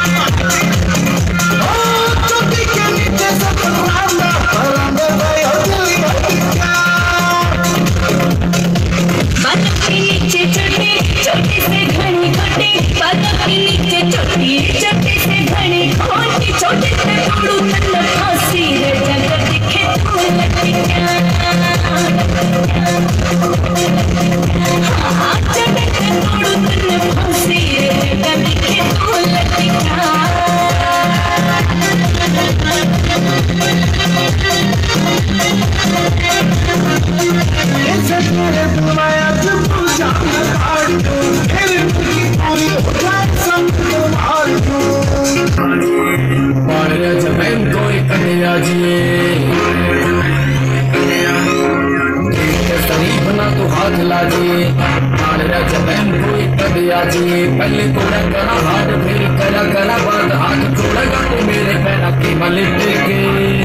पहले तो मैं करा हाथ फिर करा करा बाद हाथ छोड़ेगा तो मेरे पैरा की मलिट के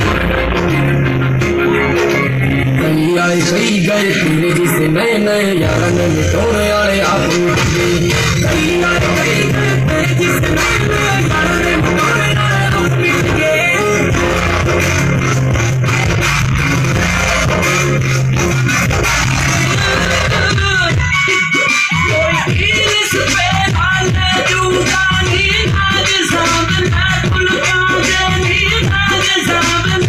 कई आए कई गए तेरे जिसे नए नए यार ने मिटोरे आए आप कई आए कई गए तेरे जिसे नए नए यार ने मिटोरे आए आप के Something